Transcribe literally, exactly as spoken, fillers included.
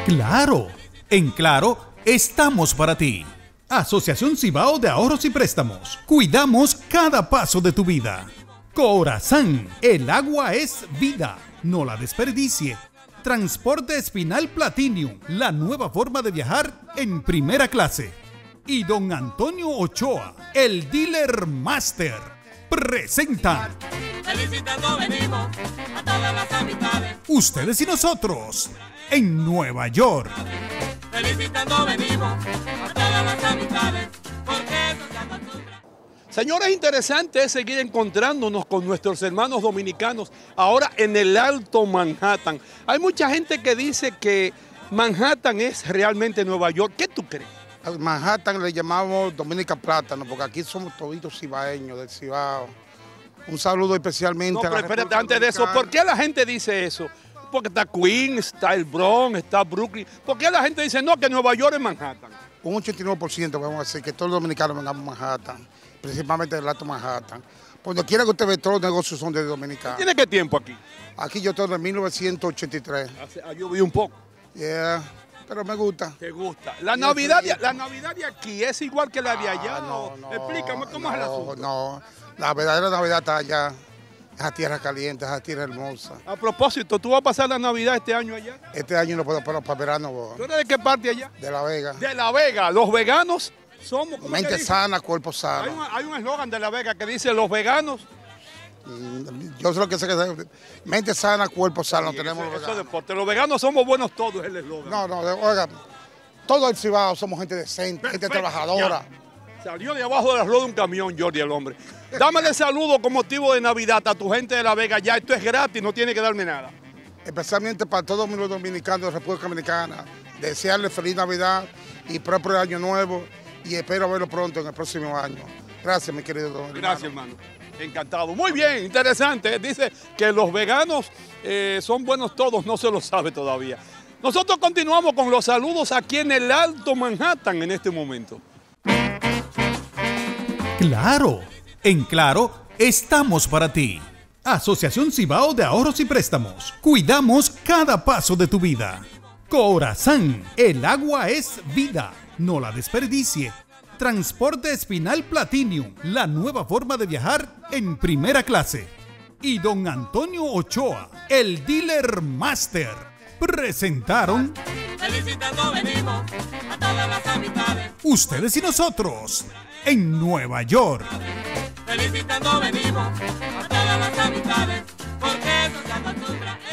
Claro, en Claro estamos para ti. Asociación Cibao de Ahorros y Préstamos. Cuidamos cada paso de tu vida. Corazán, el agua es vida, no la desperdicie. Transporte Espinal Platinum, la nueva forma de viajar en primera clase. Y don Antonio Ochoa, el dealer master, presentan Felicitando venimos a todas las amistades. Ustedes y nosotros en Nueva York. Felicitando venimos a todas las amistades, porque eso se acostumbra. Señores, interesante es seguir encontrándonos con nuestros hermanos dominicanos ahora en el Alto Manhattan. Hay mucha gente que dice que Manhattan es realmente Nueva York. ¿Qué tú crees? A Manhattan le llamamos Dominica Plátano, porque aquí somos toditos cibaeños del Cibao. Un saludo especialmente No, a la pero espérate, República antes de eso, Dominicana. ¿por qué la gente dice eso? Porque está Queens, está el Bronx, está Brooklyn. ¿Por qué la gente dice no, que Nueva York es Manhattan? Un ochenta y nueve por ciento vamos a decir que todos los dominicanos vengamos a Manhattan, principalmente del Alto Manhattan. Cuando quiera que usted ve, todos los negocios son de dominicanos. ¿Tiene qué tiempo aquí? Aquí yo estoy en mil novecientos ochenta y tres. Hace, ha llovido un poco. Yeah, pero me gusta. ¿Te gusta? La Navidad, de, la Navidad de aquí es igual que la de allá. Ah, no, no, Explícame cómo no, es el asunto. No, la verdadera Navidad está allá. Esa tierra caliente, esa tierra hermosa. A propósito, ¿tú vas a pasar la Navidad este año allá? Este año no puedo para, para verano, ¿Tú eres de qué parte allá? de La Vega. De La Vega. Los veganos somos... ¿cómo Mente que dice? sana, cuerpo Hay sano. un- Hay un eslogan de La Vega que dice los veganos... Mm, Yo sé lo que sé que mente sana, cuerpo sano, Sí, tenemos eso, los eso es veganos. deporte. Los veganos somos buenos todos, es el eslogan. No, no, oiga, todo el Cibao somos gente decente, gente Perfecto, trabajadora. ya. Salió de abajo de las ruedas de un camión, Jordi, el hombre. Dámele saludo con motivo de Navidad a tu gente de La Vega. Ya esto es gratis, no tiene que darme nada. Especialmente para todos los dominicanos de la República Dominicana. Desearles feliz Navidad y próspero año nuevo y espero verlo pronto en el próximo año. Gracias, mi querido don hermano. Gracias, hermano. Encantado. Muy bien, interesante. Dice que los veganos eh, son buenos todos, no se lo sabe todavía. Nosotros continuamos con los saludos aquí en el Alto Manhattan en este momento. Claro, en Claro estamos para ti. Asociación Cibao de Ahorros y Préstamos. Cuidamos cada paso de tu vida. Corazán, el agua es vida, no la desperdicie. Transporte Espinal Platinum, la nueva forma de viajar en primera clase. Y don Antonio Ochoa, el dealer master, presentaron Felicitando venimos a todas las amistades. Ustedes y nosotros en Nueva York. Felicitando venimos a todas las amistades, porque eso se acostumbra.